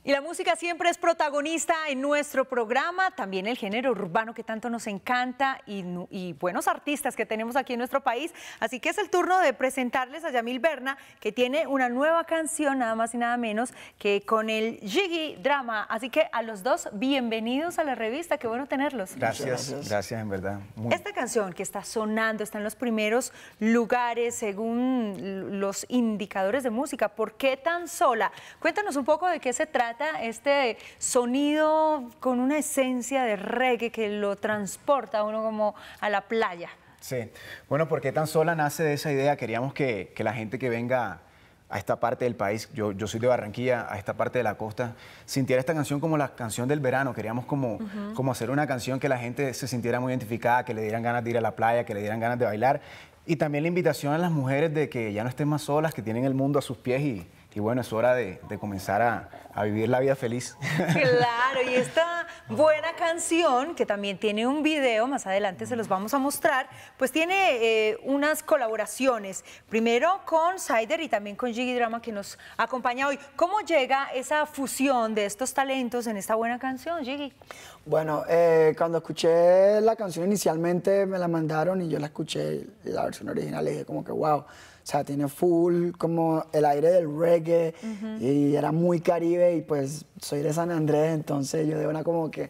Y la música siempre es protagonista en nuestro programa, también el género urbano que tanto nos encanta y buenos artistas que tenemos aquí en nuestro país. Así que es el turno de presentarles a Yamil Berna, que tiene una nueva canción, nada más y nada menos que con el Jiggy Drama. Así que a los dos, bienvenidos a la revista, qué bueno tenerlos. Gracias en verdad. Esta canción que está sonando, está en los primeros lugares según los indicadores de música. ¿Por qué tan sola? Cuéntanos un poco de qué se trata este sonido con una esencia de reggae que lo transporta a uno como a la playa. Sí, bueno, ¿por qué tan sola? Nace de esa idea. Queríamos que la gente que venga a esta parte del país, yo soy de Barranquilla, a esta parte de la costa, sintiera esta canción como la canción del verano. Queríamos como hacer una canción que la gente se sintiera muy identificada, que le dieran ganas de ir a la playa, que le dieran ganas de bailar. Y también la invitación a las mujeres de que ya no estén más solas, que tienen el mundo a sus pies y bueno, es hora de comenzar a vivir la vida feliz. Claro, y esta buena canción, que también tiene un video, más adelante se los vamos a mostrar, pues tiene unas colaboraciones, primero con Sider y también con Jiggy Drama, que nos acompaña hoy. ¿Cómo llega esa fusión de estos talentos en esta buena canción, Jiggy? Bueno, cuando escuché la canción inicialmente me la mandaron y yo la escuché, la versión original, y dije como que wow. O sea, tiene full como el aire del reggae y era muy caribe y pues soy de San Andrés, entonces yo de una como que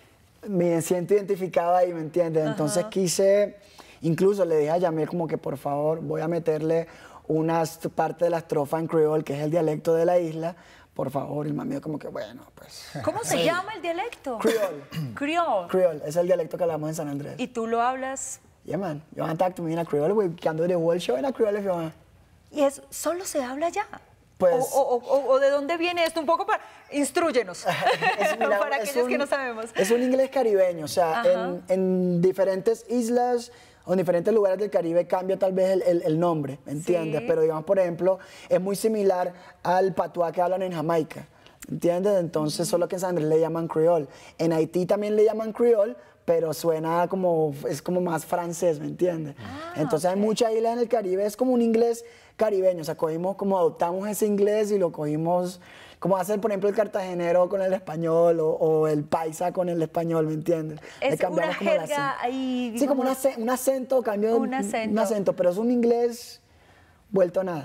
me siento identificada ahí, ¿me entiendes? Entonces quise, incluso le dije a Yamil como que por favor voy a meterle una parte de la estrofa en creol, que es el dialecto de la isla, por favor, y el mami como que bueno, pues... ¿Cómo se llama el dialecto? Creol. Creol. Creol, es el dialecto que hablamos en San Andrés. ¿Y tú lo hablas? Yeah, man. You want to talk to me in a Creole? We can do the whole show in a Creole if you want. ¿Y eso solo se habla allá? Pues... ¿O de dónde viene esto? Un poco para... Instrúyenos, para aquellos que no sabemos. Es un inglés caribeño, o sea, en diferentes islas o en diferentes lugares del Caribe cambia tal vez el nombre, ¿me entiendes? Sí. Pero digamos, por ejemplo, es muy similar al patuá que hablan en Jamaica, ¿entiendes? Entonces, solo que en San Andrés le llaman creol. En Haití también le llaman creol, pero suena como, es como más francés, ¿me entiendes? Entonces hay muchas islas en el Caribe, es como un inglés caribeño, o sea, cogimos, como adoptamos ese inglés y lo cogimos, como hace, por ejemplo, el cartagenero con el español o el paisa con el español, ¿me entiendes? Es una jerga ahí, sí, como un acento, cambio un acento, pero es un inglés vuelto nada.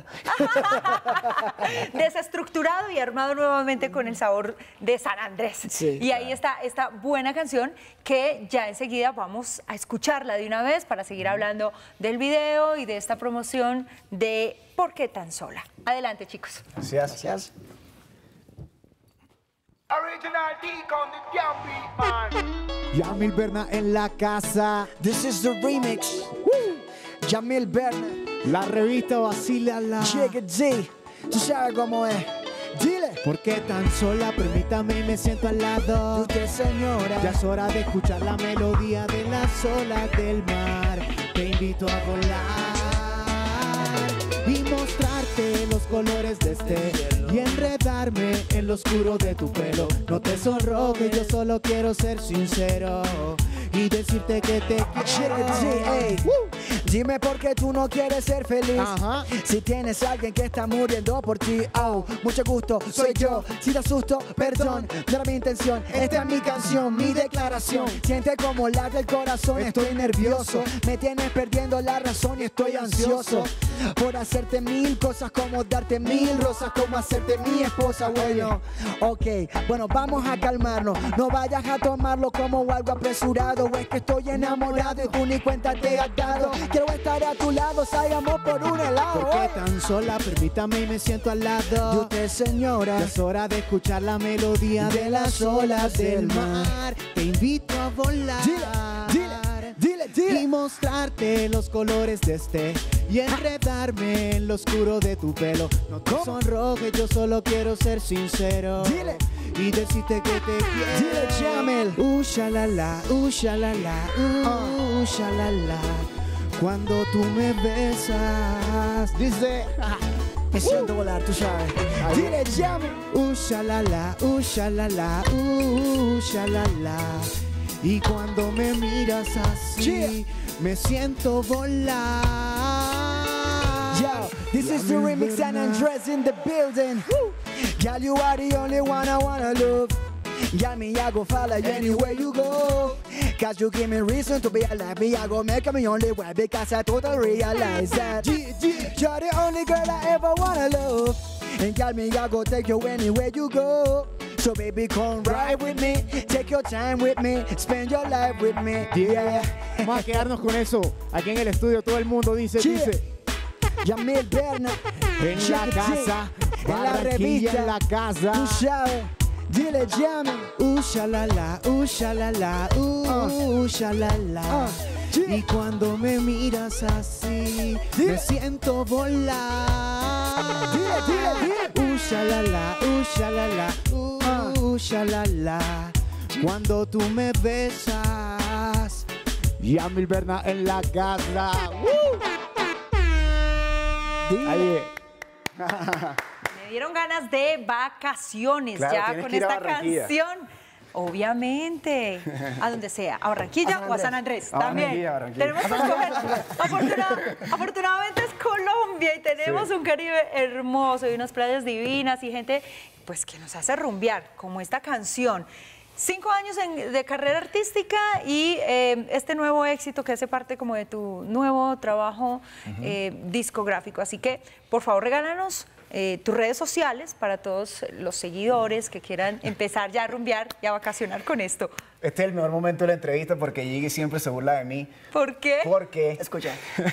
Desestructurado y armado nuevamente con el sabor de San Andrés. Sí, y ahí está esta buena canción que ya enseguida vamos a escucharla de una vez para seguir hablando del video y de esta promoción de ¿Por qué tan sola? Adelante, chicos. Gracias. Yamil Berna en la casa. This is the remix. Yamil Berna. La revista Vacílala. Jiggy D, tú sabes cómo es. Dile. ¿Por qué tan sola? Permítame y me siento al lado. Usted, señora. Ya es hora de escuchar la melodía de las olas del mar. Te invito a volar y mostrarte los colores de este y enredarme en lo oscuro de tu pelo. No te sonrojes, yo solo quiero ser sincero y decirte que te quiero. Dime por qué tú no quieres ser feliz. Si tienes a alguien que está muriendo por ti. Oh, mucho gusto, soy yo. Si te asusto, perdón, no era mi intención. Esta es mi canción, mi declaración. Siente como late el corazón, estoy nervioso. Me tienes perdiendo la razón y estoy ansioso por hacerte mil cosas, como darte mil rosas, como hacerte mi esposa. Bueno, ok, bueno, vamos a calmarnos. No vayas a tomarlo como algo apresurado. O es que estoy enamorado y tú ni cuenta te has dado. Quiero estar a tu lado, salgamos por un helado. ¿Por qué tan sola? Permítame y me siento al lado. De usted, señora. Ya es hora de escuchar la melodía de las olas del mar. Te invito a volar. Dile. Y mostrarte los colores de este y enredarme en lo oscuro de tu pelo. No te sonrojes, yo solo quiero ser sincero. Dile. Y decirte que te quiero. Dile, Yamil. Shalala, shalala, shalala. Cuando tú me besas, dice, me siento volar, tú sabes. Dile, Yamil. Shalala, shalala, shalala. Y cuando me miras así, me siento volar. Yo, this is the remix San Andrés in the building. Girl, you are the only one I wanna Yeah, me, I go follow you anywhere you go. Cause you give me reason to be alive. Me, I go make me only way because I totally realize that you're the only girl I ever wanna love. And girl, me, I go take you anywhere you go. So baby, come ride with me, take your time with me, spend your life with me. Yeah. Vamos a quedarnos con eso. Aquí en el estudio todo el mundo dice. Yamil Berna. En la casa. En la revista. En la casa. Tú sabes. Dile Yami. Shalala, shalala, shalala. Y cuando me miras así, me siento volar. Dile. Shalala, shalala, shalala. Cuando tú me besas, Yamil Berna en la casa. Ahí. Me dieron ganas de vacaciones Claro, ya tienes con que ir a esta Barranquilla. canción. Obviamente, a donde sea, a Barranquilla o a San Andrés. A También. Barranquilla. Tenemos que escoger. Afortunadamente es Colombia y tenemos un Caribe hermoso y unas playas divinas y gente pues que nos hace rumbear, como esta canción. 5 años de carrera artística y este nuevo éxito que hace parte como de tu nuevo trabajo discográfico. Así que, por favor, regálanos tus redes sociales para todos los seguidores que quieran empezar ya a rumbear y a vacacionar con esto. Este es el mejor momento de la entrevista porque Gigi siempre se burla de mí. ¿Por qué? Porque Escucha.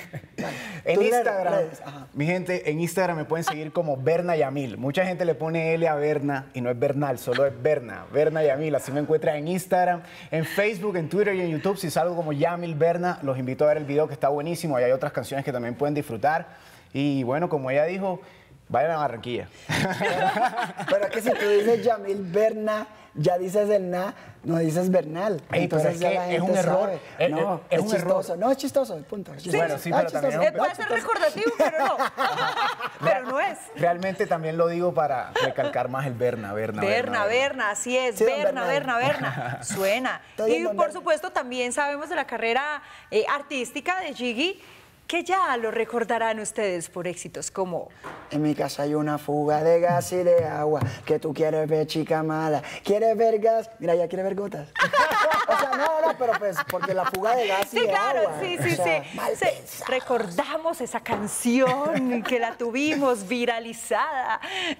en Tú Instagram, redes, ajá. mi gente, en Instagram me pueden seguir como Berna Yamil. Mucha gente le pone L a Berna y no es Bernal, solo es Berna. Berna Yamil, así me encuentran en Instagram, en Facebook, en Twitter y en YouTube. Si salgo como Yamil Berna, los invito a ver el video que está buenísimo. Ahí hay otras canciones que también pueden disfrutar. Y bueno, como ella dijo, vayan a Barranquilla. Pero es que si tú dices Yamil Berna, ya dices el na, no dices Bernal. Ey, pero es ya que la es un gente error. sabe. No, Es es un chistoso. error. No, es chistoso, punto. Es chistoso. Bueno, sí, pero también es un Puede ser recordativo, pero no. Pero no es. Realmente también lo digo para recalcar más el Berna. Berna, así es. Sí, don Berna. Bernal. Suena. Está bien, Y don por Bernal. supuesto también sabemos de la carrera artística de Gigi, que ya lo recordarán ustedes por éxitos como En mi casa hay una fuga de gas y de agua. Que tú quieres ver, chica mala. ¿Quieres ver gas? Mira, ya quiere ver gotas. O sea, no, pero pues, porque la fuga de gas y Sí, de claro, agua. sí. O sea, mal Sí, pensado. recordamos esa canción que la tuvimos viralizada.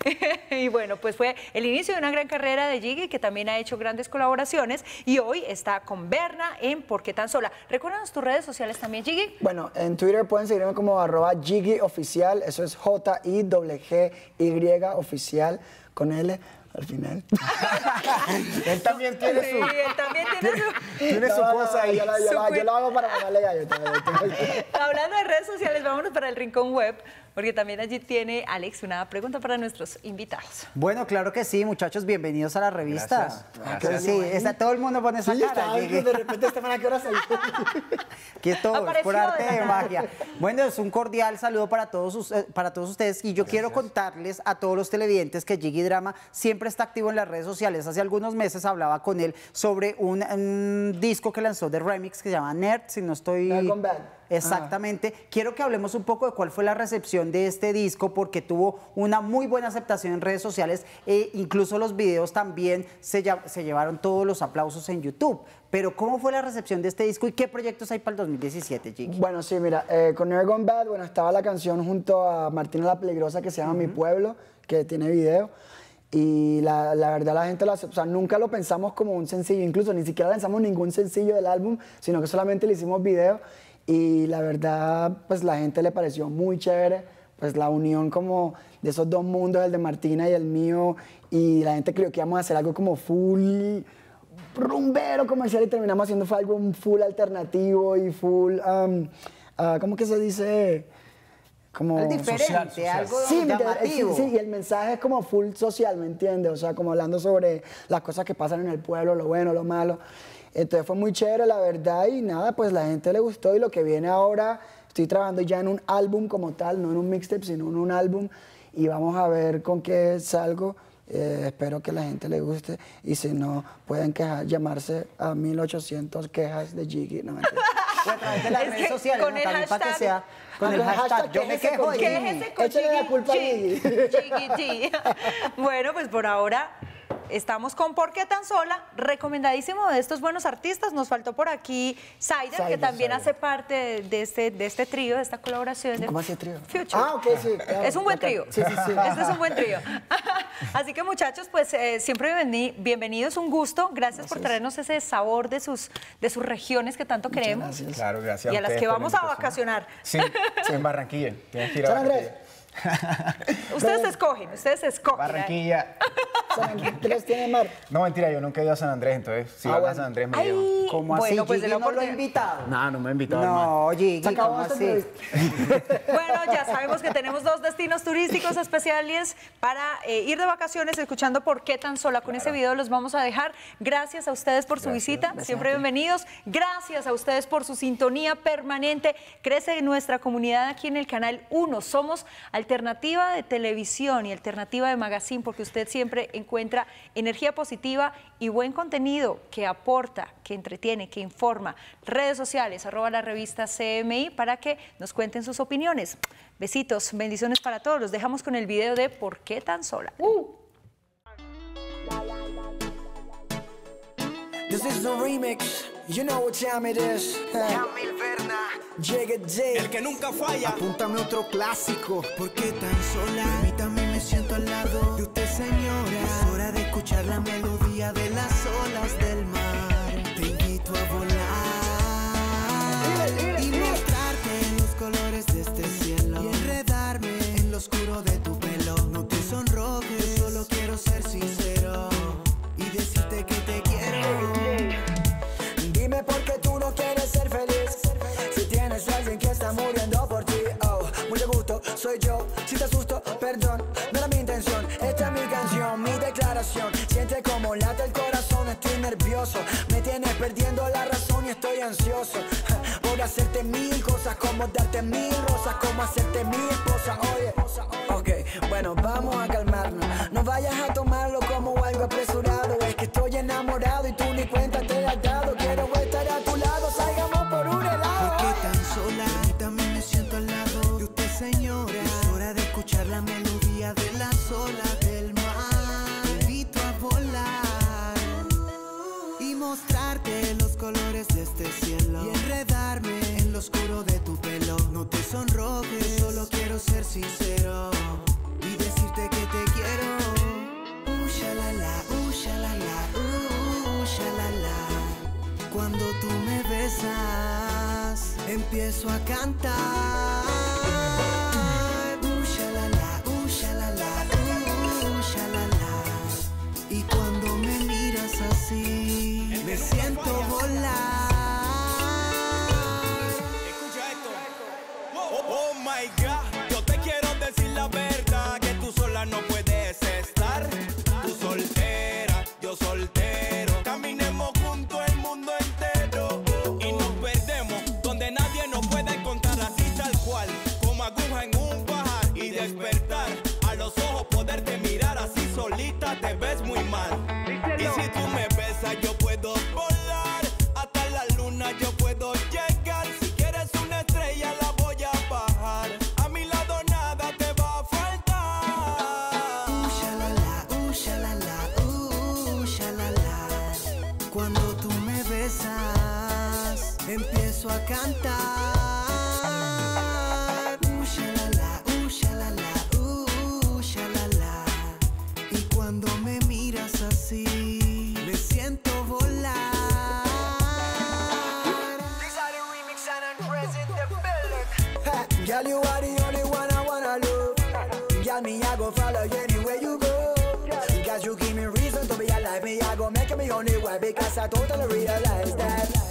Y bueno, pues fue el inicio de una gran carrera de Gigi, que también ha hecho grandes colaboraciones y hoy está con Berna en ¿Por qué tan sola? Recuérdanos tus redes sociales también, Gigi. Bueno, en Twitter pueden seguirme como @GigiOficial. Eso es JIGGY oficial con L al final. Él también tiene Sí, su... él también Tiene su cosa ahí. Yo lo hago para mamarle gallo. Hablando de redes sociales, vámonos para el Rincón Web, porque también allí tiene Alex una pregunta para nuestros invitados. Bueno, claro que sí, muchachos, bienvenidos a la revista. Gracias. Sí, todo el mundo pone esa Sí, cara. estaba viendo de repente esta semana que hora salió. Aquí es todo, es Apareció por arte de la de nada. magia. Bueno, es un cordial saludo para todos ustedes y yo quiero contarles a todos los televidentes que Gigi Drama siempre está activo en las redes sociales. Hace algunos meses hablaba con él sobre un disco que lanzó de remix que se llama Nerd, si no estoy... Nerd Gone Bad. Exactamente. Quiero que hablemos un poco de cuál fue la recepción de este disco, porque tuvo una muy buena aceptación en redes sociales e incluso los videos también se llevaron todos los aplausos en YouTube. Pero ¿cómo fue la recepción de este disco y qué proyectos hay para el 2017, Gigi? Bueno, sí, mira, con Never Gone Bad, bueno, estaba la canción junto a Martina la Peligrosa que se llama Mi Pueblo, que tiene video. Y la verdad la gente lo hace, o sea, nunca lo pensamos como un sencillo, incluso ni siquiera lanzamos ningún sencillo del álbum, sino que solamente le hicimos video. Y la verdad, pues la gente le pareció muy chévere, pues la unión como de esos dos mundos, el de Martina y el mío, y la gente creyó que íbamos a hacer algo como full rumbero comercial y terminamos haciendo fue algo full alternativo y full, ¿cómo que se dice? Como Algo diferente, algo Sí, ¿me entiendes? llamativo. Sí, y el mensaje es como full social, ¿me entiendes? O sea, como hablando sobre las cosas que pasan en el pueblo, lo bueno, lo malo. Entonces fue muy chévere, la verdad, y nada, pues la gente le gustó y lo que viene ahora, estoy trabajando ya en un álbum como tal, no en un mixtape, sino en un álbum, y vamos a ver con qué salgo. Espero que la gente le guste, y si no, pueden llamarse a 1800 quejas de Gigi. No, mentira. O a través de las Es redes que sociales, con ¿no? el También para que hashtag- sea con el hashtag yo me quéjese quejo con de Gigi. Quéjese con Échale la culpa a Gigi. Gigi. Bueno, pues por ahora estamos con ¿Por qué tan sola? Recomendadísimo de estos buenos artistas. Nos faltó por aquí Sider, que también hace parte de este trío, de esta colaboración. ¿Cómo hace trío? Future. Ah, ok, sí. Claro, es un buen trío. Sí. Este es un buen trío. Así que muchachos, pues siempre bienvenidos, un gusto. Gracias por traernos ese sabor de sus regiones que tanto queremos. Gracias. Claro, gracias Y a a las ustedes que por la vamos a invitación. vacacionar. Sí, en Barranquilla. Tienes que ir a San Andrés. Barranquilla. Ustedes escogen. Barranquilla. San Andrés tiene mar. No, mentira, yo nunca he ido a San Andrés, entonces si van a bueno. San Andrés me Ay, llevan. ¿Cómo así? bueno, pues de Gigi la no lo ha oportunidad. invitado. No me ha invitado, hermano. No, Gigi, Se acabó ¿cómo esta así? entrevista. Bueno, ya sabemos que tenemos 2 destinos turísticos especiales para ir de vacaciones escuchando ¿Por qué tan sola? Con ese video los vamos a dejar. Gracias a ustedes por su visita, siempre bienvenidos. Gracias a ustedes por su sintonía permanente. Crece nuestra comunidad aquí en el Canal 1. Somos alternativa de televisión y alternativa de magazine porque usted siempre encuentra energía positiva y buen contenido que aporta, que entretiene, que informa. Redes sociales, @la revista CMI para que nos cuenten sus opiniones. Besitos, bendiciones para todos. Los dejamos con el video de ¿Por qué tan sola? This is a remix. You know what time it is. Yamil Berna, Llega J. el que nunca falla. Apúntame otro clásico. ¿Por qué tan sola? Permítame, me siento al lado de usted, señora. Es hora de escuchar la melodía de las olas del mar. Te invito a volar y mostrarte los colores de este cielo y enredarme en lo oscuro de tu pelo. No te sonrojes, solo quiero ser sincero y decirte que te quiero. Dime por qué tú no quieres ser feliz. Si tienes a alguien que está muriendo por ti. Oh, mucho gusto, soy yo. Si te asusto, perdón, no era mi intención. Esta es mi canción, mi declaración. Siente como late el corazón, estoy nervioso. Me tienes perdiendo la razón y estoy ansioso. Por hacerte 1000 cosas, como darte 1000 rosas, como hacerte mi esposa. Oye, ok, bueno, vamos a calmarnos. No vayas a tomarlo como algo apresurado. Es que estoy enamorado y tú ni cuenta te has dado. Quiero estar a tu lado, salgamos por un helado. ¿Por qué tan sola? Permítame, me siento al lado de usted, señora. Es hora de escuchar la melodía de las olas del mar. Te invito a volar y mostrarte los colores de este cielo y enredarme en lo oscuro de tu pelo. No te sonrojes, solo quiero ser sincero y decirte que te quiero. Shalala, shalala, shalala. Cuando tú me besas, empiezo a cantar. Shalala, shalala, shalala. Y cuando me miras así, me siento volar. Escucha esto. Oh my God, yo te quiero decir la verdad, que tú sola no puedes estar. Tú soltera, yo soltero. Caminemos junto el mundo entero y nos perdemos donde nadie nos puede encontrar, así tal cual, como aguja en un pajar y despertar. A los ojos poderte mirar así solita te ves muy mal. Y si tú me besas yo puedo volar, hasta la luna yo puedo llegar. Si quieres una estrella la voy a bajar, a mi lado nada te va a faltar. Shalala, shalala, shalala. Cuando tú me besas, empiezo a cantar. Shalala, shalala, shalala. Y cuando me miras así, me siento volar. Girl, you are the only one I wanna love. Girl, me I go follow you anywhere you go. Because you give me reason to be alive. Me I go make me only way because I totally realize that